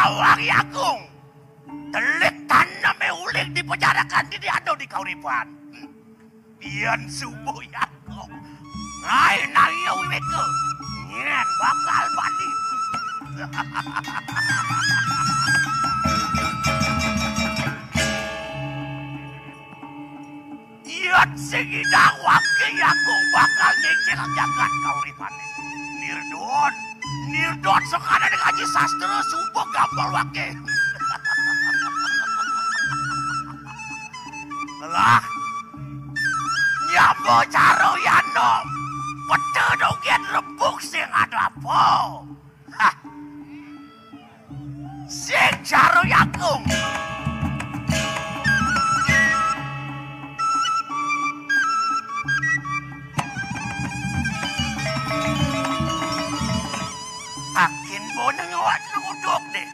Nawang Agung. Telik tanam uling di penjarakan di ado di kauripan. Bian subuh Agung. Ngai naya wike. Nyen bakal bani. Iat segidang wake Agung bakal ngecek jagat kauripan. Nirdon sekadar ngaji sastra subuh gampang wake. Lah, nyambo caro yanom, pete dogen rebuk sing ada apa? Hah, sing caro Agung. Akin boneng ngawat nuduk deh.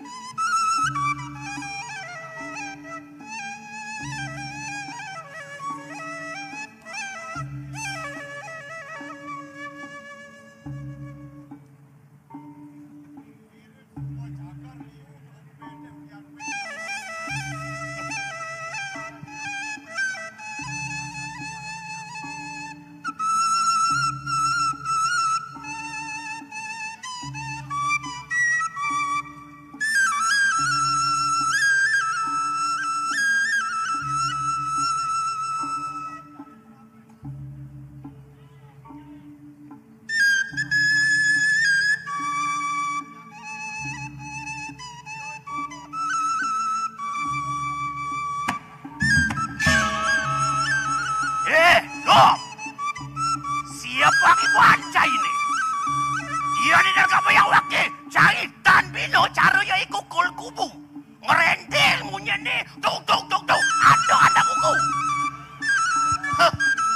Siapa ibu anca ini? Dia ni dah kapa yang wakil. Cari tan bino caranya ikukul kubu. Ngerendel munya ni. Tuk. Ada kuku. Huh.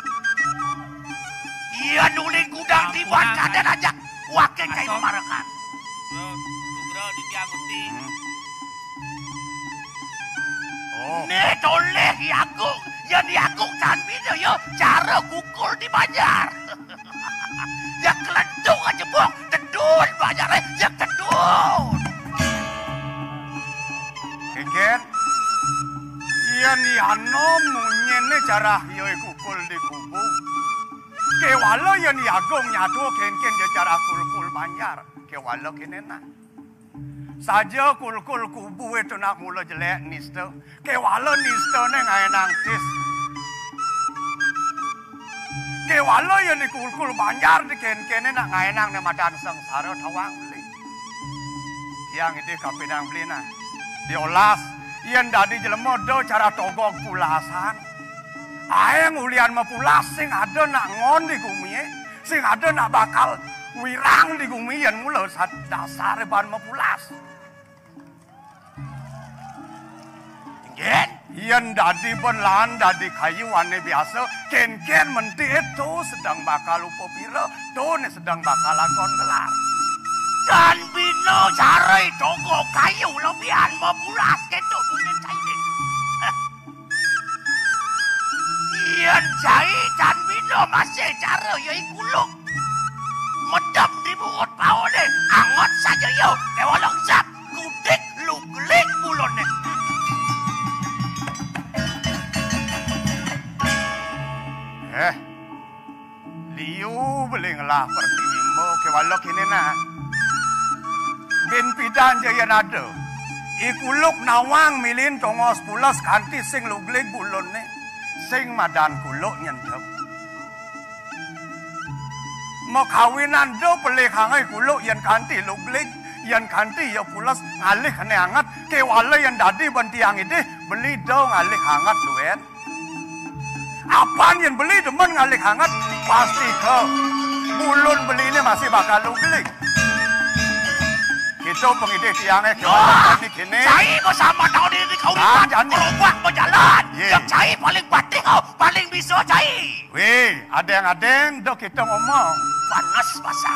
Ia nuling gudang di bangka dan ajak. Wakil kaya memarakan. Nugra di tiang uti. Ni toleh Agung. Yang di Agung tan bino yo. Cara kukul di banjar. Yang kelendung aja buang. Tedun banyak yang tedun. Keken. Iya ni anom munyene cara yoi kukul di kubu. Kewalo ya ni Agung nyatu ken cara kul banjar. Kewalo kenena. Saja kul kubu itu nak mula jelek nisto. Kewalo nisto ne ngai nangtis. Kewalo ya ni kul banjar di ken nak ngai nang ne madan sengsara tawang beli. Yang itu kapinang beli nah. Diolas. Iyan dadi jelema do cara togok pulasan. Aeng ulian mepulas sing ada nak ngon di gumi, sing ada nak bakal wirang di gumi iyan mula dasar ban mepulas. Ken? Iyan dadi benlan dadi kayuan biasa, ken menti itu sedang bakal upo pira, do ne sedang bakal lakon gelar. Dan bino carai toko kayu lebihan mepulas ketuk punya cair. Ian cai dan bino masih cara yoi kuluk. Medam di buut pao ni, angot saja yo. Kewalong zap, kudik lu gelik bulon ni. Liu beling lah pertiwimbo kewalok ini nah. Ben pidan jaya nada. Ikuluk nawang milin tongos pulas kanti sing luglik bulon ni. Sing madan kuluk nyentep. Makawinan do pelih hangai kuluk yan kanti luglik. Yan kanti ya pulas ngalih kene hangat. Kewala yan dadi bantiang ide beli do ngalih hangat luen. Apaan yang beli demen ngalih hangat? Pasti ke bulun beli ini masih bakal luglik. Itu pengide tiangnya kewala kini. Cai bersama tahun ini kau lihat kerobak berjalan. Yang cai paling penting kau paling bisa cai. Wih, adeng dok kita ngomong. Panas pasang.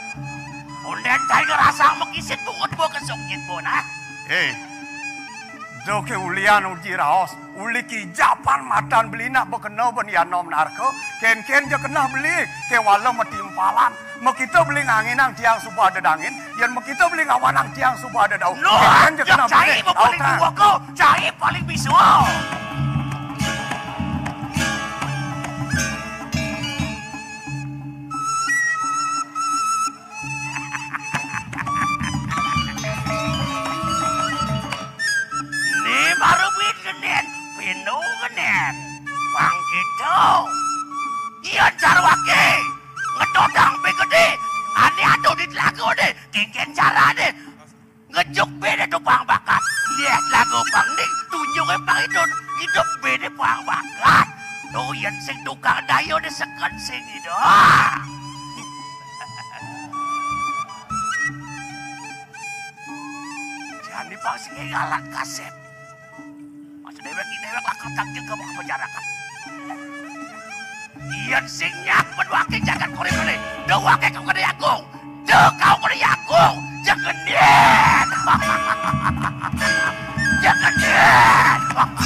Unden cai ngerasa mengisit buat kesungkit pun ah. Doke ulian uji raos, uli ki japan matan belina bekeno ben yanom narko, ken je kena beli, ke walau metimpalan, kita beli nganginang tiang subuh ada dangin, yang kita beli ngawanang tiang subuh ada daun. No, yang cai paling dua ko, cai paling bisu. Baru genen, pinu genen, bang itu. Iya carwake, ngedodang begede, ane ado di lagu deh, kengken cara deh, ngejuk bede tuh bang bakat. Lihat lagu bang nih, tunjuknya bang hidup bede bang bakat. Tuh yang sing tukang dayo deh sekan sing itu. Jangan bang sing galak kasep. Dewek lakar tangkil kamu ke penjarakan. Iyan singnya penwakil jagat korek ini. Dewake kau kena yagung. Kau kena yagung. Jangan diet. Jangan diet.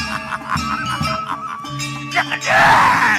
Jangan diet.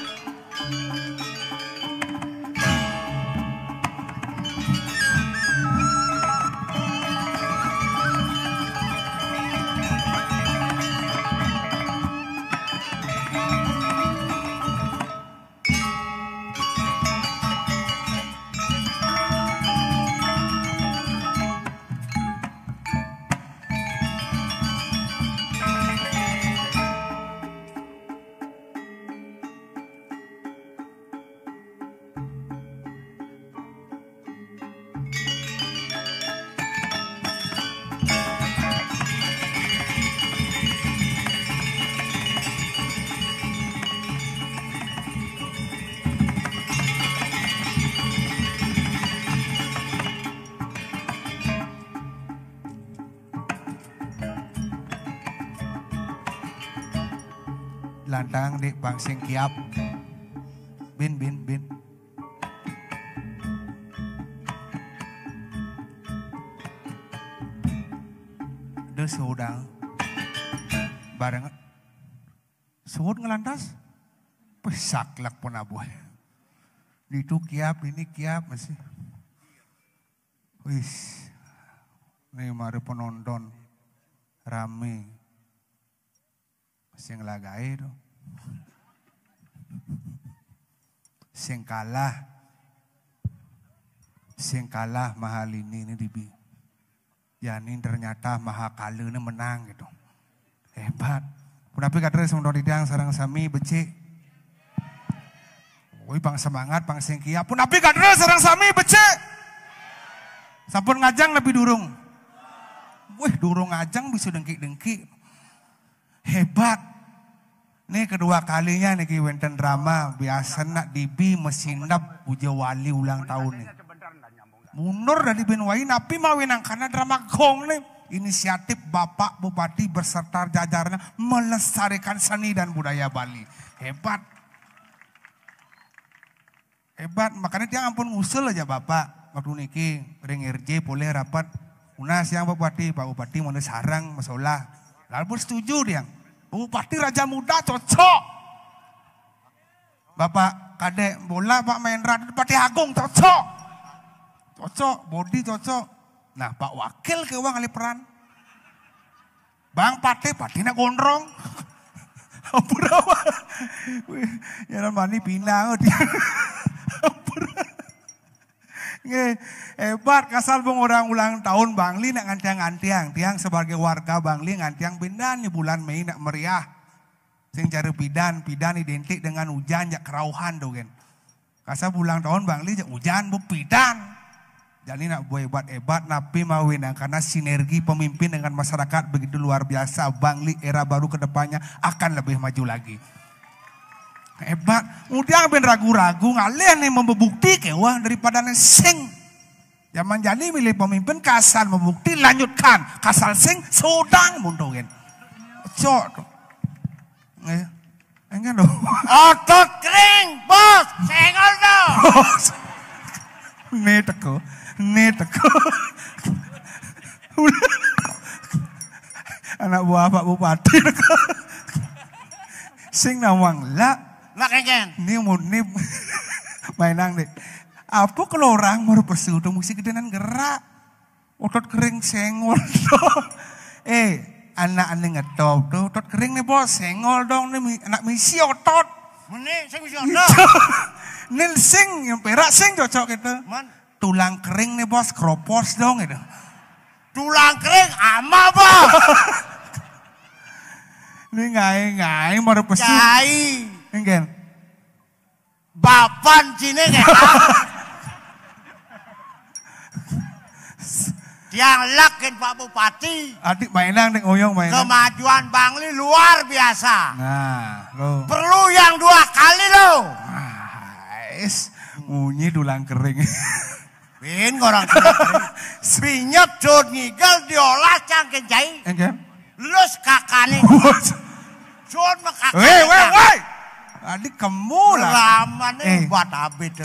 Landang di Bang Sing Kiap. Bin. Ada sudang. Bareng. Sud ngelantas. Pesaklak pun abuah. Itu kiap, ini kiap masih. Wis. Ini mari penonton. Rame. Masih ngelagai itu. Sing kalah mahal ini dibi. Janin ternyata maha kalu ini menang gitu. Hebat. Punapi kadang semua didang sarang sami becik. Woi bang semangat bang singkia. Punapi kadang sarang sami becik. Sampun ngajang lebih durung. Wih durung ngajang bisa dengki-dengki. Hebat. Ini kedua kalinya nih wenten drama biasa nak dibi mesinap puja wali ulang tahun nih. Mundur dari Benwai napi mawinang karena drama gong nih. Inisiatif Bapak Bupati berserta jajarannya melestarikan seni dan budaya Bali. Hebat. Hebat, makanya dia ampun ngusul aja Bapak. Waktu niki ring RJ boleh rapat. Unas yang Pak Bupati mau sarang masalah. Lalu setuju dia. Bupati Raja Muda cocok. Bapak Kadek bola Pak Mendra Bupati Agung cocok. Cocok, body cocok. Nah Pak Wakil ke uang kali peran. Bang Pati nak gondrong. Ampun apa? Jangan mani pinang. Hebat kasal bang orang ulang tahun Bangli nak ngantiang tiang sebagai warga Bangli ngantiang pindan di bulan Mei nak meriah sing cari pidan identik dengan hujan jak kerauhan tuh kan kasal ulang tahun Bangli jak hujan bu pidan jadi nak buat hebat napi mawin karena sinergi pemimpin dengan masyarakat begitu luar biasa Bangli era baru kedepannya akan lebih maju lagi. Hebat, udah ben ragu-ragu ngalian nih membukti kewa daripada sing. Zaman jadi milih pemimpin kasal membukti lanjutkan, kasal sing sodang mundurin. Cok, enggak dong. Otot kering, bos, senggol dong. Nih teko. Anak buah Bapak Bupati. Sing nawang lah. Lah kengken. Ini munib. Mainang deh. Apa kalau orang mau pesu tuh musik gedenan gerak. Otot kering senggol dong. Anak-anak ngetop tuh. Otot kering nih bos. Senggol dong. Nih anak misi otot. Mene sing wis ono. Nil sing yang perak sing cocok gitu. Man, Tulang kering nih bos. Kropos dong gitu. tulang kering ama apa? Ini ngai mau pesu. Cai. Enggak. Bapan cine kayak Tiang lakin Pak Bupati. Adik mainang nih oyong mainang. Kemajuan Bangli luar biasa. Nah, lo. Perlu yang 2 kali lo. Guys, bunyi tulang kering. Bin orang kering. Binyet jod ngigel diolah cangken jai. Enggak. Lus kakane. Jod makakane. Weh. Adik kamu lah. Lama nih buat abis.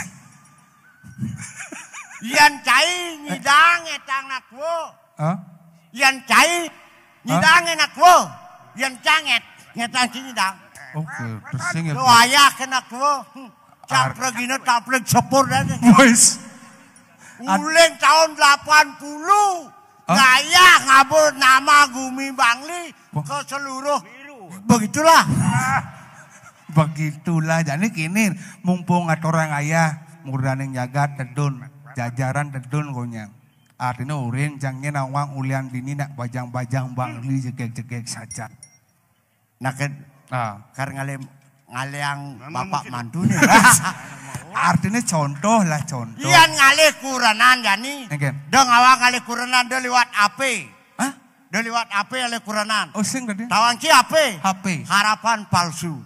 Yan cai nyidang etang nakwo. Hah? Yan cai nyidang nakwo. Yan canget ngetang nyidang. Oke, terus sing Lu ayah kena nakwo. Campur gini tampil sepur dan. Wes. Ulen tahun 80. Gaya ngabur nama Gumi Bangli ke seluruh. Begitulah. Begitulah. Jadi kini mumpung ada orang ayah murdaning jagat tedun. Jajaran tedun konya. Artinya urin jangnya nawang ulian bini nak bajang-bajang Bangli jegek-jegek saja. Nah kan karena ngaleang bapak mantu nih. Artinya contoh lah contoh. Iyan ngalih kuranan jani. Engken. Dong awak ngalih kuranan dia lewat AP. Hah? Dia lewat AP ngalih kuranan. Oh sing tadi? Tawang ki AP. HP. Harapan palsu.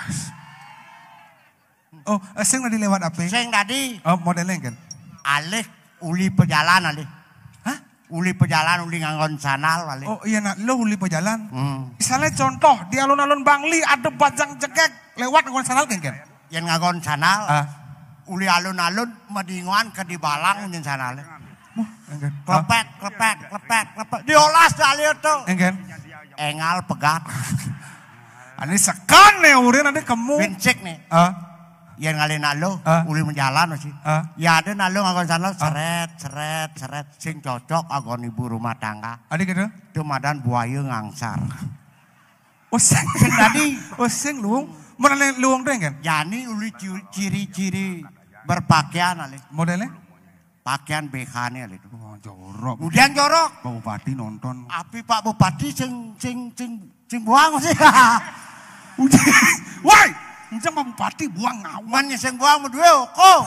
Oh, sing tadi lewat apa? Sing tadi Oh, modelnya kan? alih uli pejalan alih. Hah? Uli pejalan uli nganggon sanal alih. Oh iya nak, lo uli pejalan. Misalnya Misalnya contoh di alun-alun Bangli ada bajang jegek lewat nggon sanal kan? yang nganggon sanal. Ah. Uli alun-alun medinguan ke di balang nyen sanal. Enggan. Klepek. Diolas alih itu. Enggan. Engal pegat. Ani sekan nih urin ada kamu. Bencik nih. Yang ngalih nalo, uli menjalan masih. Ya ada nalo nganggon sanal seret. Sing cocok agon ibu rumah tangga. Adik gitu? Dumadan buaya ngangsar. Oh sing tadi. Oh sing luung. Mana luung tuh kan? Yani uli ciri-ciri berpakaian alih. Modelnya? Pakaian BH-nya alih. Oh, jorok. Kemudian jorok. Pak Bupati nonton. Api Pak Bupati sing buang sih. Woi, Njang Pak Bupati buang ngawan. Man sing buang medue kok.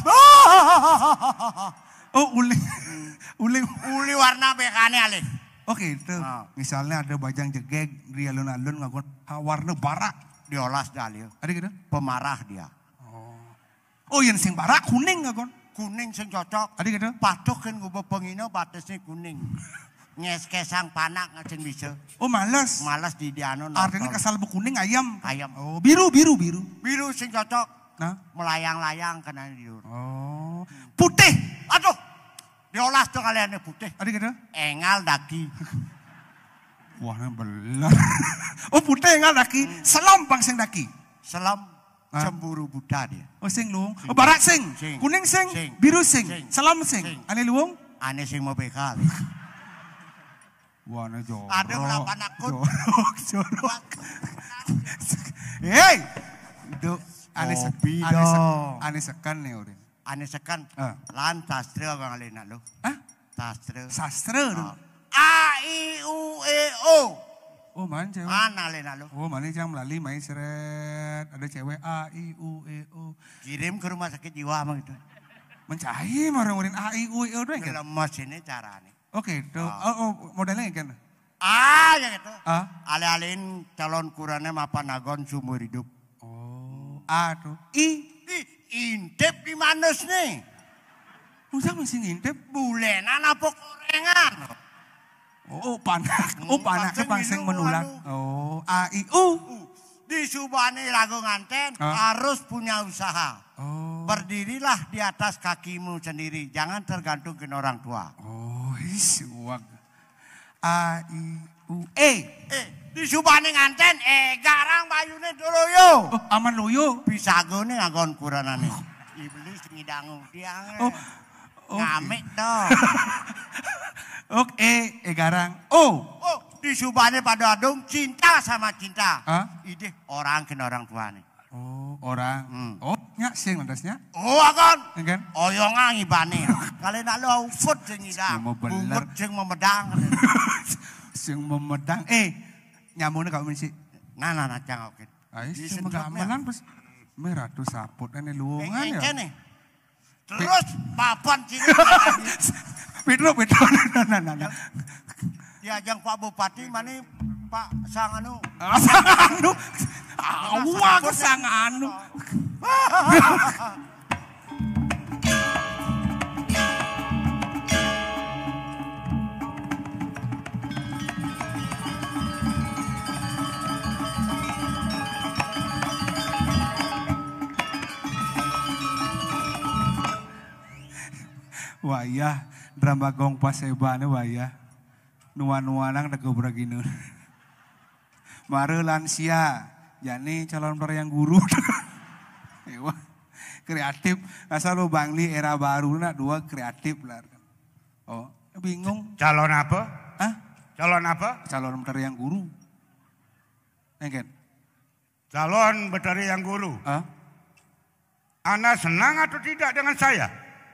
Oh, uli warna BH-nya alih. Oke, itu. Misalnya ada bajang jegek di alun-alun ngagon warna barak. Diolas dalih. Ada gitu? Pemarah dia. Oh, yang sing barak kuning ngagon. Kuning sing cocok. Ada gitu? Patuh kan gue pengino batasnya kuning. Ngeskesang panak ngacen bisa. Oh, males. Malas di diano. Artinya kesal kuning ayam. Ayam. Oh, biru. Biru sing cocok. Nah. Melayang-layang kena di Oh. Putih. Aduh. Diolas tuh kalian putih. Ada gitu? Engal daki. Wah, belar. Oh, putih enggak daki. Selam bang sing daki. Selam cemburu Buddha dia. Oh, sing luung. Oh, barak sing. Kuning sing. Biru sing. Selam sing. Ane luung. Ane sing mau bekal. Wah, ane jorok. Ada ulapan akun. Jorok. Hei. Itu ane sekan nih urin. Ane sekan. Lan sastra bang alena lo. Hah? Sastra. A, I, U, E, O. Oh, mana cewek? Mana alena lo? Oh, mana yang melalui main seret. Ada cewek A, I, U, E, O. Kirim ke rumah sakit jiwa mah gitu. Mencari orang urin A, I, U, E, O doang kan? Lemes ini caranya. Oke, itu. Oh, modelnya kan? Ya gitu. Ale-alein calon kurangnya mapan nagon sumber hidup. Oh, A tuh. I. Intip di manus nih. Udah masih ngintip. Bulenan apa korengan? Oh, panak. Oh, panak ke pangseng menulang. Oh, A, I, U. Di Subani lagu nganten harus punya usaha. Oh. Berdirilah di atas kakimu sendiri. Jangan tergantung ke orang tua. Oh, suwak. A, I, Disubane nganten garang bayune doloyo. Oh, aman loyo. Bisa gone nggon kuranane. Iblis ngidangu tiang. Oh. Ngamek to. Oke, garang. Oh, Disubane pada adung cinta sama cinta. Hah? Ide orang kena orang tuane. Oh, orang. Oh, nyak sing landasnya. Oh akan. Kan? Oyongan ngibane. Kali nak lo ufut sing ngidang. Mau beler. Bungut sing memedang. Sing memedang. Nyamune kau misi. Nah cang oke. Ais sing gamelan pas merah tuh saput ane luongan ya. Kene. Terus papan sini. Pedro. Nah. Diajang Pak Bupati mani Pak Sanganu. Sanganu. Awak Sanganu. Wayah drama gong pasebane wayah nuan-nuanang negobra ginu. Mare lansia, jani calon yang guru. Ewa, kreatif. Asal lo Bangli era baru nak dua kreatif lah. Oh, bingung. Calon apa? Hah? Calon apa? Calon yang guru. Engken. Calon betari yang guru. Hah? Anda senang atau tidak dengan saya?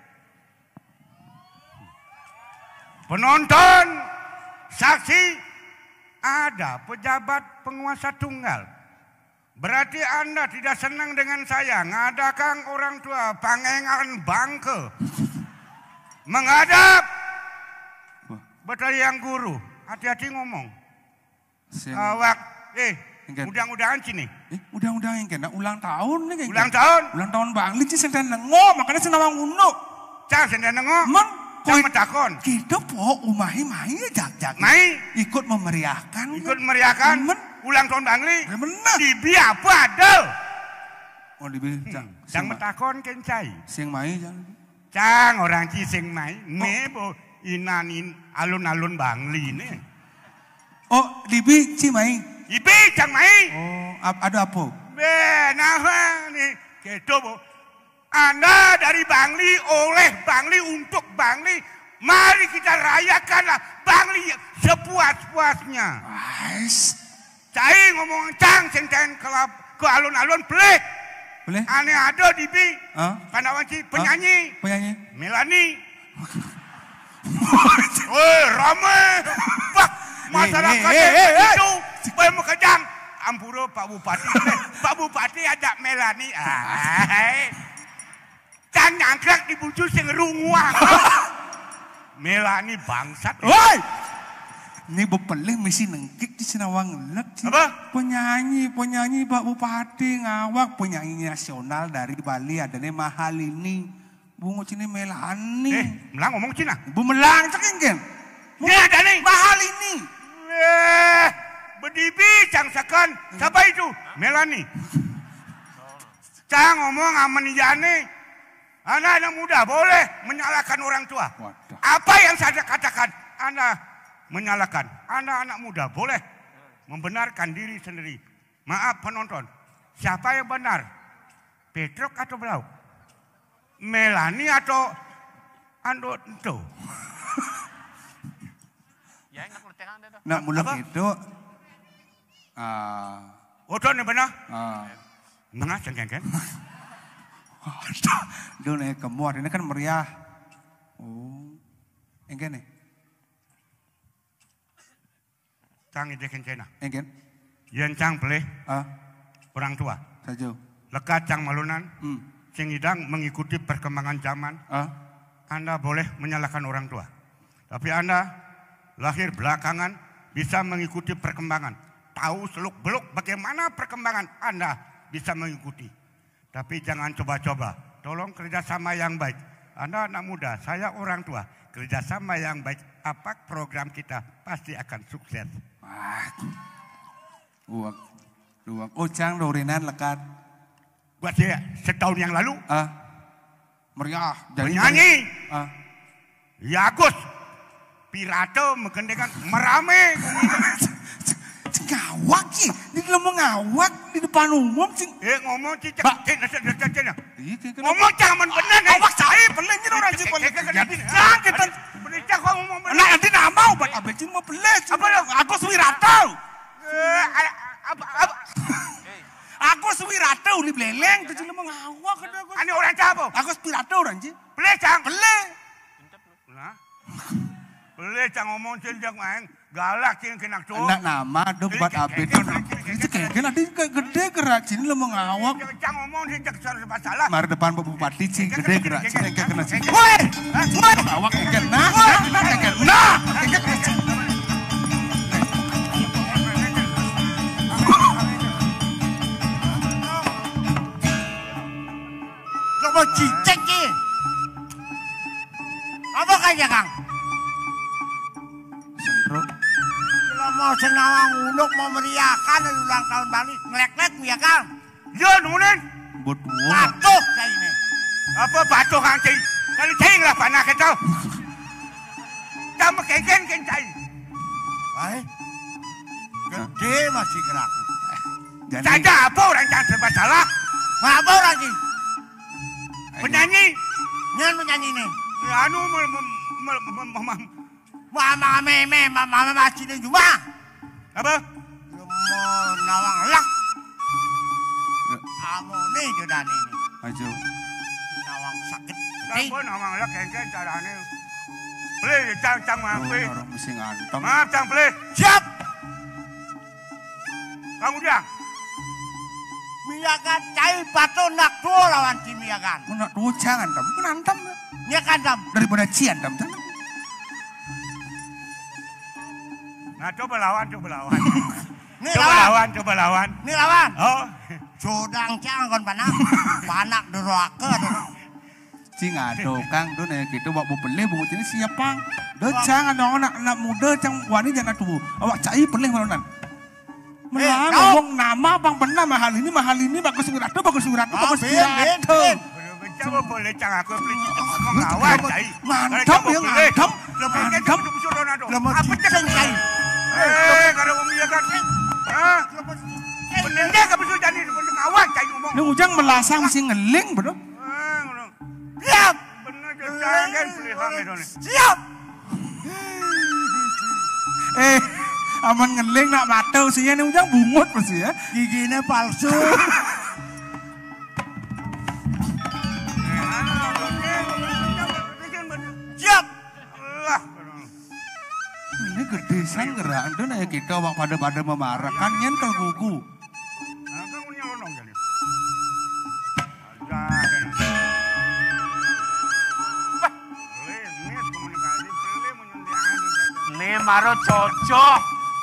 Penonton, saksi, ada pejabat penguasa tunggal. Berarti Anda tidak senang dengan saya. Ngadakan orang tua pangengan bangke. Menghadap betari yang guru. Hati-hati ngomong. Awak, mudah-mudahan sini. Mudah-mudahan engken. Ulang tahun nih. Ulang tahun? Ulang tahun Bangli sih senten nengo, makanya senawang uno. Cang senden nengo. Man. Cang metakon. Kita po umahi jak. Mai ikut memeriahkan. Ikut meriahkan ulang tahun Bangli. Benar. Di biar padel. Oh di biar. Cang metakon kencai. Sing mai cang. Cang orang ci sing mai. Mebo inanin alun-alun Bangli ini. Oh libi ci mai. Ibi cang mai. Oh ada apa? Nah nih kedo bo. Anda dari Bangli, oleh Bangli, untuk Bangli. Mari kita rayakanlah Bangli sepuas-puasnya. Ais. Cai ngomong cang senten ke alun-alun pelik. Boleh? Aneh ada di bi. Pandawanci penyanyi. Penyanyi. Melani. Woi ramai. Pak masyarakat itu. Supaya mau kejang. Ampuro Pak Bupati. Pak Bupati ada Melani. Can nyangkrak dibujuk sing runguang. Melani bangsat. Woi. Ini bepelih misi nengkik di Senawang lek. Apa? Penyanyi Pak Bupati ngawak penyanyi nasional dari Bali adanya mahal ini. Bungo cini Melani. Melang ngomong Cina. Bu melang cekengken. Ini ada nih. Mahal ini. Bedibi cang sekan. Siapa itu? Melani. Cang ngomong aman jane. Anak-anak muda boleh menyalahkan orang tua. Waduh. Apa yang saya katakan? Anda menyalahkan. Anak-anak muda boleh membenarkan diri sendiri. Maaf penonton. Siapa yang benar? Petruk atau Blau? Melani atau Ando Ento? Nak mulak itu. Oton yang benar? Nengah cengkeng. Dia naik ke muat, ini kan meriah. Oh, engken nih. Cang ide kencena. Engken. Yen cang pelih orang tua. Saja. Lekat cang malunan. Sing idang mengikuti perkembangan zaman. Anda boleh menyalahkan orang tua. Tapi Anda lahir belakangan bisa mengikuti perkembangan. Tahu seluk-beluk bagaimana perkembangan Anda bisa mengikuti. Tapi jangan coba-coba. Tolong kerjasama yang baik. Anda anak muda, saya orang tua. Kerjasama yang baik. Apa program kita pasti akan sukses. Luak. Cang dorinan lekat. Buat saya setahun yang lalu. Meriah. Penyanyi. Ya Agus. Pirato megendekan merame. Ngawak ki, di dalam ngawak di depan umum sing. Ngomong cicak. Iya, Ngomong jangan bener. Awak saya pelenya orang sih pelenya. Jangan kita. Berita kau ngomong bener. Nah, nanti nama obat abecin mau pelenya. Aku Swirato. Aku Swirato li beleng tu cuma ngawak kada aku. Ani orang siapa? Aku Swirato orang sih. Peleh cang. Peleh. Nah. Peleh cang ngomong cendek main. Galak yang kena tu. Nak nama do buat abet. Itu kayak nanti gede gerak sini lo mengawak. Cang ngomong cendek salah. Mari depan bupati sih gede gerak sini kayak kena sini. Woi, awak kayak kena. Coba cicek ki. Apa kaya Kang? Sendro. Kalau mau senawang unuk mau meriahkan ulang tahun Bali, ngelek-lek ya Kang. Ya nulen. Buat dua. Batuk kayak ini. Apa batu kang cing? Kali cing lah panah kita. Kamu keken cing. Baik. Gede masih gerak. Saja apa orang cang serba salah? Apa orang sih? Penyanyi. Nyan penyanyi ini. Anu Mama masih di rumah. apa? Mau nawang lak. Kamu nih jodan ini. Ajo. Nawang sakit. Sampun omong lah keken carane. Beli cang maaf. Orang mesti ngantem. Maaf cang beli. Siap. Kamu dia. Miyakan cai batu nak dua lawan si miyakan. Kau nak dua jangan dam. Kau ngantem. Miyakan dam. Daripada cian dam. Jangan. Nah coba lawan. Nih lawan. Coba lawan. Nih lawan. Oh. Jodang cang kon panak dorake. Cing ado kang do nih gitu buat beli bungut ini siapa? Do jangan dong anak muda cang wani jangan tuh. Awak cai pelih malonan. Melang ngomong nama bang benar mahal ini bagus Swirato. Coba boleh cang aku beli ngomong lawan cai. Mantap ya mantap. Apa cang cai? Kalau memiyakan. Hah? Bener dia ke betul jadi ngawak cai ngomong. Ini ujang melasang mesti ngeling bro. Siap. Bener jangan beli hang itu nih. Siap. Aman ngeling nak matau sih ini ujang bungut pasti ya. Giginya palsu. Siap. Ini gede sang gerak tuh nih kita wak pada memarahkan nyen ke gugu. Nih maro cocok.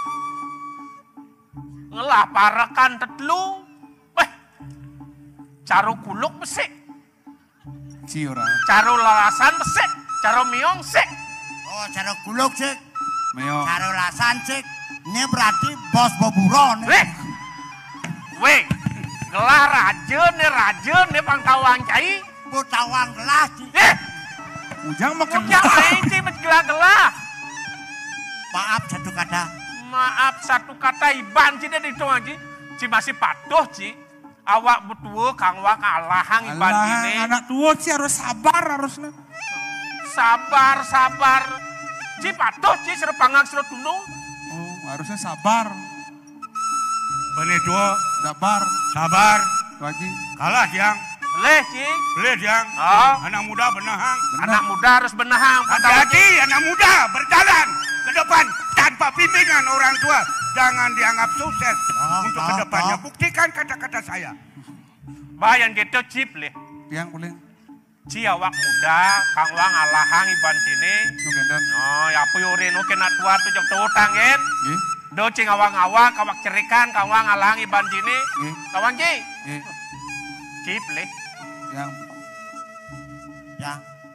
Ngelah parakan tetlu. Weh. Caro kuluk besik. Si orang. Caro lalasan besik. Caro miong sik. Oh, cara guluk sih. Meo. Cara lasan sih. Ini berarti bos boburon. Weh. Ngelah raja nih pangtawang cai. Putawang gelas sih. Ujang makan. Ujang lain sih gelah-gelah. Maaf satu kata. Maaf satu kata iban sih dari itu aja. Ci masih patuh ci. Awak betul kang wak alahang iban ini. Anak tua sih harus sabar harusnya. Sabar. Ci patuh ci serpangak serut dulu. Oh harusnya sabar. Bener dua. Sabar. Wajib. Kalah tiang. Boleh ci. Boleh tiang. Oh. Anak muda benahang. Anak muda harus benahang. Hati-hati anak muda berjalan ke depan tanpa bimbingan orang tua. Jangan dianggap sukses untuk ke depannya. Buktikan kata-kata saya. Bayan gitu cip leh. Yang boleh. Ci awak muda, kang wang alahang iban sini. Nugendan. Oh, ya puyurin oke nak tua tujuh tutang kan. Nggih. Do cing awang-awang kawak cerikan kang wang alahang iban sini. Nggih. Kawan ci. Nggih. Cip leh. Yang Ya.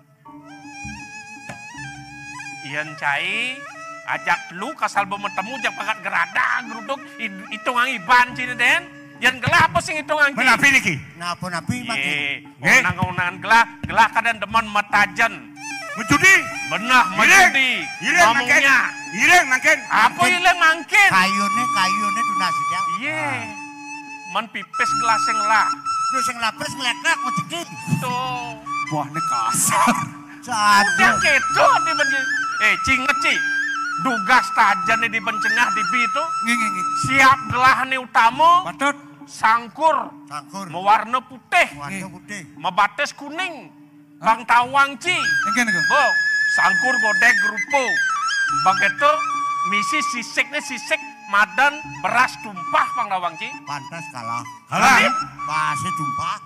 Ian cai ajak lu kasal bertemu jak pakat gerada geruduk hitung ang iban sini den. Yang gelah apa sing hitung ang Menapi niki. Napa-napi mati. Unang-unangan gelah kadan demen metajen. Menjudi. Benah menjudi. Ireng mangken. Ngomongnya. Ireng mangken. Apa ileng mangkin? Kayune tunasida. Iya. Man pipis gelaseng lah. Lu sing lapres ngelekak menjadi. Tuh. Wah, ini kasar. Udah gitu di benjeng. Cinget ci. Dugas tajan di bencengah di bitu. Ngi. Siap gelah nih utama. Patut. Sangkur. Mewarna putih. Warna putih. Mebates kuning. Bang tawang ci. Ngi. Bo. Sangkur godek rupo. Begitu misi sisik madan beras tumpah Bang Tawang ci. Pantas kalah. Kalah? Pasti tumpah.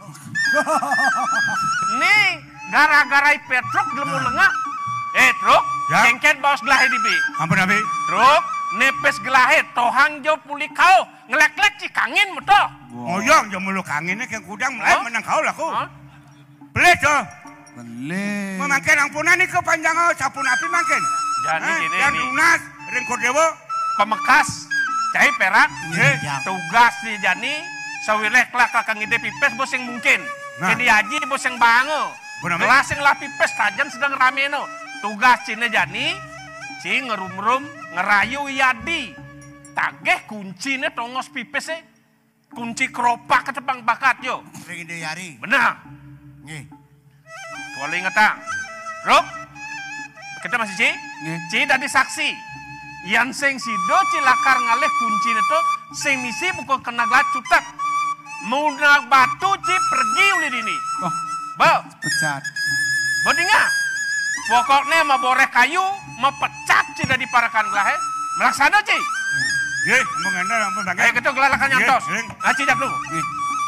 Nih gara-gara Petruk gelemu lengah. Truk, Ya. kengken bawas gelahe di bi. Ampun abi. Truk, nepes gelahe, tohang jo puli kau, ngelek-lek cikangin muto. Ngoyong jo mulu kangennya ke kudang mulai Oh. menang kau lah ku. Hah? Belit jo. Beli. Memangken ampuna nih kepanjangan sapun api mangken. Jadi gini Dan nih, lunas ringkot dewa. pemekas, cai perak, Iya. tugas di jani, sawilek lah kakang ide pipes bos yang mungkin. Nah. Kini haji bos yang bango. Benar, Kelas yang lah pipes tajan sedang rame no. Tugas cine jani, ci ngerum-rum ngerayu yadi. Tageh kuncinya tongos pipes kunci keropak ke tepang bakat yo. Ring ide yari. Benar. Nggih. Kuali ngetang. Rok, kita masih ci? Nggih. Ci dadi saksi. Yang sing sido cilakar ngalih kunci itu sing misi pukul kena glacutak. Muna batu ci pergi uli dini. Wah, Bo, pecat. bodinga. Pokoknya mau boreh kayu, mau pecat ci dari parakan gelahe. Melaksana ci. Ye, ampun ngandar ampun Ayo bangke. kita gelalakan nyantos. Iya, iya. Aci jak dulu. Nggih.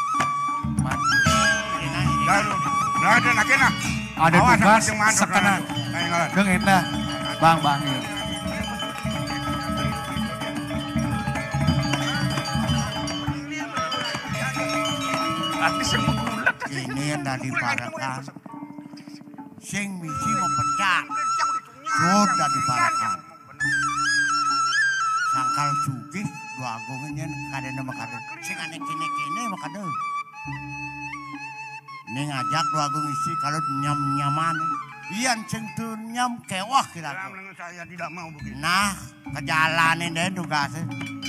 Lalu, lah ada nakena. Ada Awas, tugas sama ceng mandor, sekena. Kayak ngalah. Dengin dah. Bang. Iya. Hati sing mengulak. Ini yang dari parakan. Sing misi memecah. Sudah diparakan. Sangkal sugih dua agungnya kadene makade. Sing ane kene makade. Ini ngajak dua agung isi kalau nyam-nyaman. Iyan sing tuh nyam kewah kira. Dalam saya tidak mau begitu. Nah, kejalanin deh tugasnya.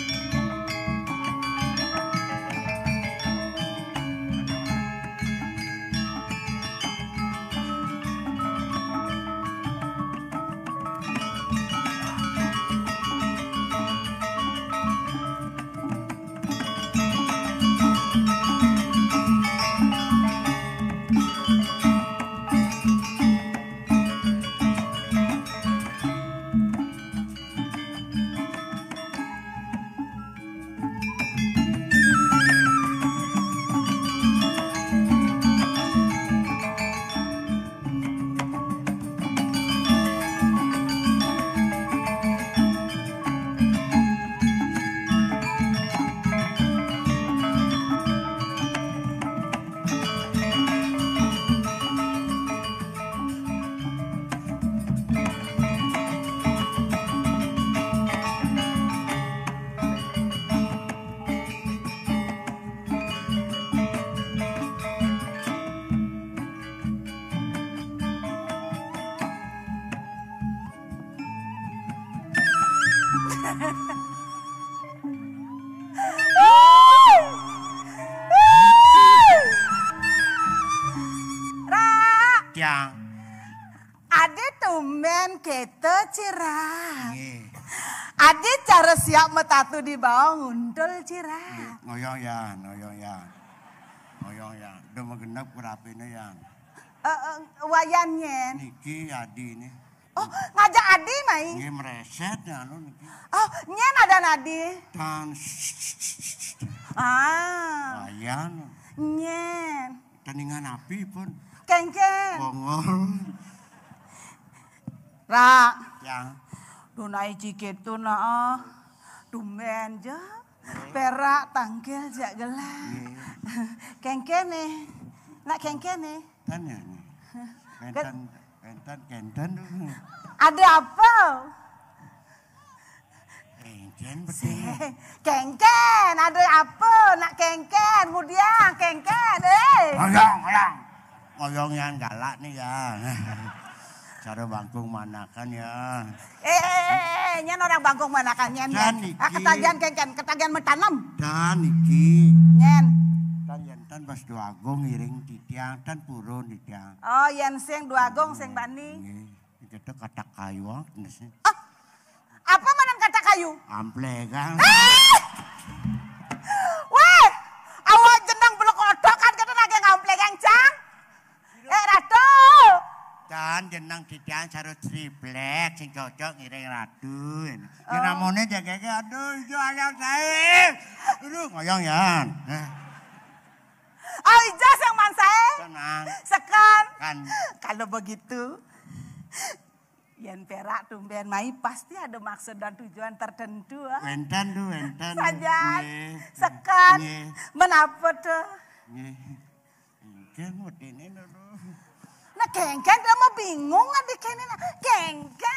Yang Ade tumben kete cirah. nggih. Ade cara siap metatu di bawah ngundul cirah. Ngoyong ya. Udah mengenap kerapinnya yang. Wayannya. Niki Adi ini. Oh, ngajak Adi mai. Nggih mereset ya anu niki. Oh, nyen ada Nadi. Dan Ah, wayan. nyen. Teningan api pun. Kengkeng. Bongol. Ra, Yang. dunai cikitu na tumben je. Perak tangkil jak gelah. Kengkeng nih. Nak kengkeng nih. Tanya nih. Kenten dulu. Ada apa? Kenten betul. Kengken, ada apa? Nak kengken, mudiang, kengken, Ngoyong yang galak nih ya. Cara bangkung manakan ya. Nyen orang bangkung manakan nyen. Dan iki. Ketagihan mentanam. Dan iki. Nyen. Dan yentan pas Duagung ngiring di tiang dan purun di tiang. Oh, yen sing Duagung sing Bani. Nggih, kita kata kayu nesnya. Apa manan kata kayu? Amplegan. Weh, awak jenang belok odok kan kata nage ngamplegang cang. Ratu. Dan jenang di tiang sarut triplek sing cocok ngiring ratu. Ya namanya jaga aduh itu ayam saya. Aduh ngoyong ya. Oh, ijaz yang man saya. Tenang. Sekan. Kan. Kalau begitu, yen perak tumben mai pasti ada maksud dan tujuan tertentu. Wentan tuh, wentan. Sajan, Nggih. sekan, Nggih. menapa tuh? Nggih. Kan mau ini dulu. Nah, kengken dia mau bingung adik kene nah. Kengken.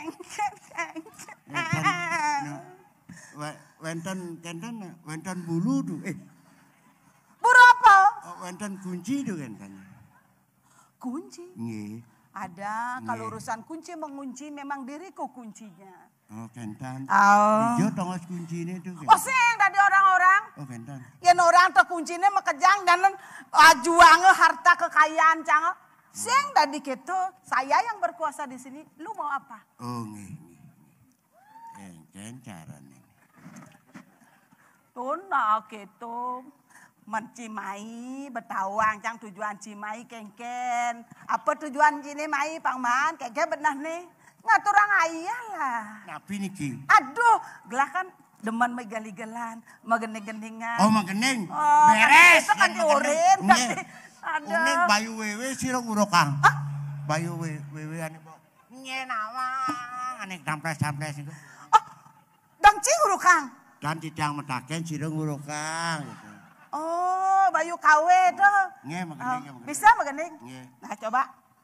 Wentan bulu tuh. Buru apa? Wentan kunci tuh kan. Kunci. Nggih. Ada, kalau Nggih. urusan kunci mengunci memang diriku kuncinya. Oh, kentan. Oh. Hijau tongos kunci ini tuh. Oh, sing tadi orang-orang. Oh, kentan. Yen orang tuh kuncinya mekejang dan juang harta kekayaan cang. Sing tadi gitu, saya yang berkuasa di sini. Lu mau apa? Oh, nggih. Kentan caranya. Tuna gitu. Mencimai, betawang, cang tujuan cimai kengken. Apa tujuan cini mai, Pangman? Kengken benar nih. Ngatur orang ayah lah. Napi niki. Aduh, gelah kan demen megali-gelan, megening-geningan. Oh, magening. Oh, Beres. Itu kan diurin. Nggih. Aduh. Unik bayu wewe sirong urokang. Bayu wewe ane bo. Nyenawang ane tamples-tamples itu. Oh, dangcing urukang. Dan tidang metaken sirong urokang gitu. Oh, bayu kawe tuh. Nggih, Oh, magening. bisa megening? Nggih. Nah, coba.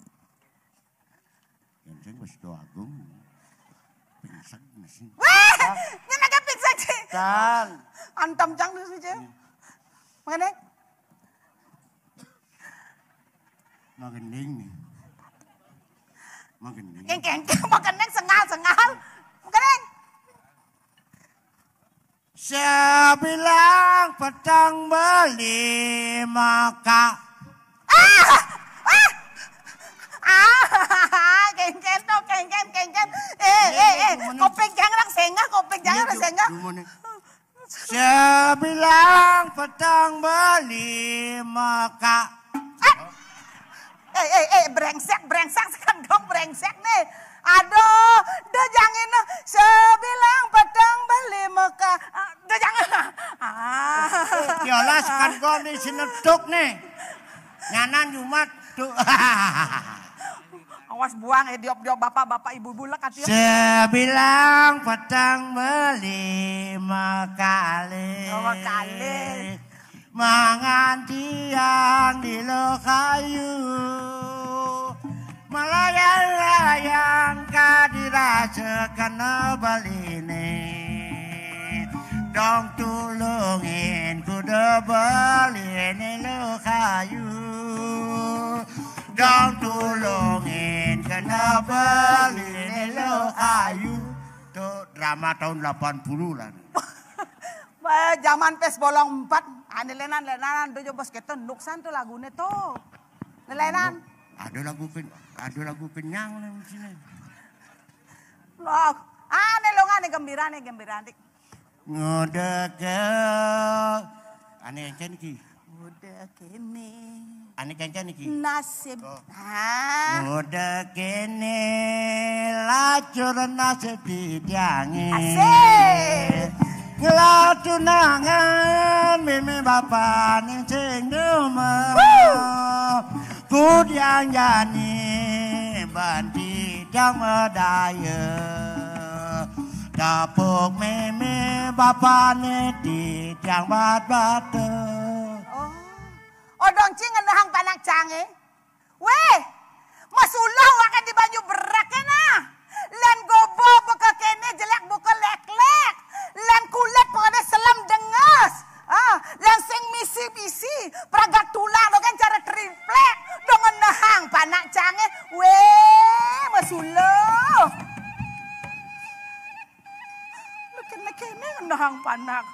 Yang wis Duagung. Pingsek mesin. Wah, nyenaga pingsan sih. Dan Antam cang tuh sih. Megening? magening nih. Magening. Kengken, megening sengal. Megening. Saya bilang petang beli maka Kengken tuh, kengken. Kopeng jangan sengah, Saya bilang petang beli maka brengsek sekarang dong brengsek nih. Aduh, dah jangan sebilang petang beli Mekah. Dah jangan. Diolas kan kau di sineduk nih. Nyanan Jumat tuh. Awas buang diop-diop bapak-bapak ibu-ibu lah katanya. Sebilang petang beli makale. Oh, kali. Mangan tiang di lokayu. Melayang-layang kadirasakan baline. Dong tulungin kuda baline lokayu. Dong tulungin kena baline lokayu. Itu drama tahun 80 lah. Zaman pes bolong 4. Ane lenan dojo bos ketenduk san tuh lagune tuh. Lenan. Ada lagu kenyang nih di sini. Loh, ane longan gembira nih. Ngode ane kencen iki. Udah kene. Ane kencen iki. Nasib. Ngode kene lacur nasib dijange. Asik. Ngelatunangan mimi bapak ning sing demen. Kudiang jani banti jang medaya. Dapuk mimi bapak di jang bat-bate. Oh dong cing ngendahang panak cange. Weh, masulah wakan di banyu berak kena. Len gobo buka kene jelek buka lek-lek. Len kulit pada selam dengas. Len sing misi-misi. Pragat tulang lo kan cara triplek. Dong ngendahang panak cange. Weh, panak.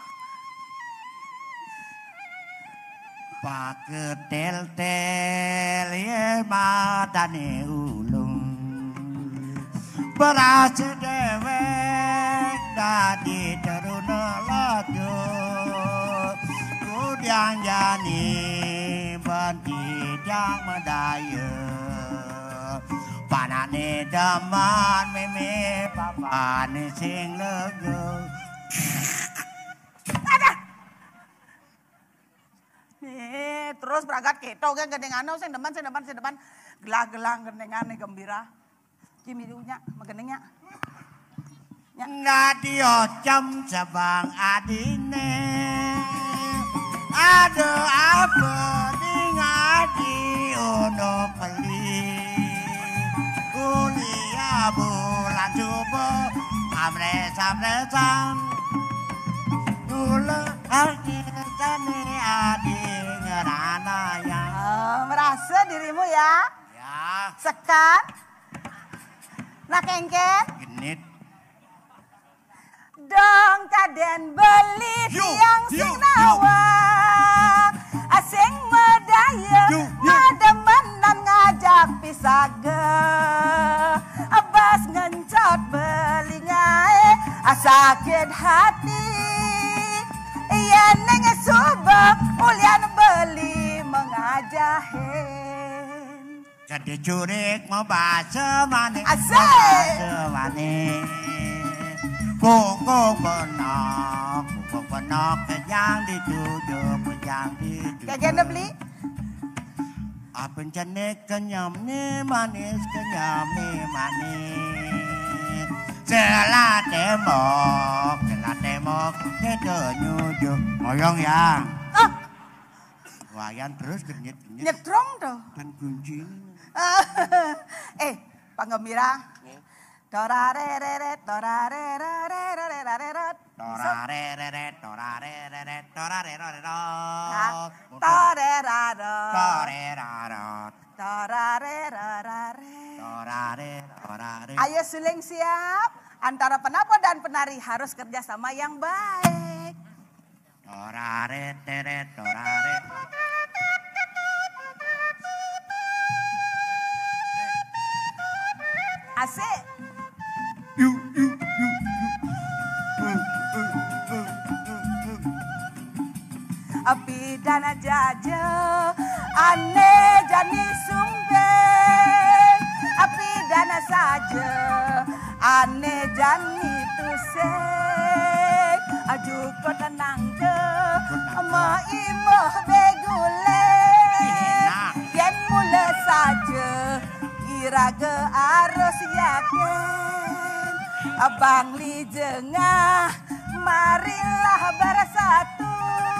Paketel-tel ye matane ulung berasa dewek dadi teruna lajo kudiang jani banti jang medaya panane daman meme papane sing lego. Terus berangkat keto kan gendengan sing depan gelah-gelah gendengan gembira. Cimirunya magenengnya. Ngadio jam cabang adine ada apa di ngadi ono peli kuliah bulan coba amre-amresan gula hati tani adi ngerana ya. Merasa dirimu ya? Ya. Sekat? Nak engken? Genit. Dong kaden beli tiang sing nawa asing medaya ngademenan ngajak pisaga abas ngencot beli ngae asakit hati iya neng subak ulian beli mengajahin jadi curik mau baca mana asik Kung penok yang dituduh yang dituduh. Kayak beli? Apa jenis kenyam ni manis kenyam ni manis. Selah temok kita nyuduh ngoyong ya. Wayan terus genyit Nyetrong tuh. kan kunci. Panggembira. Torareret, torareret. Torareret. Ayo suling siap. Antara penapa dan penari harus kerjasama yang baik. Toraret. Asik. Api dana jaja aneh jani sumbeng api dana saja aneh jani tuseng aju ko tenang ke ama imah begule yen mula saja iraga arus yakin abang li jengah marilah bersatu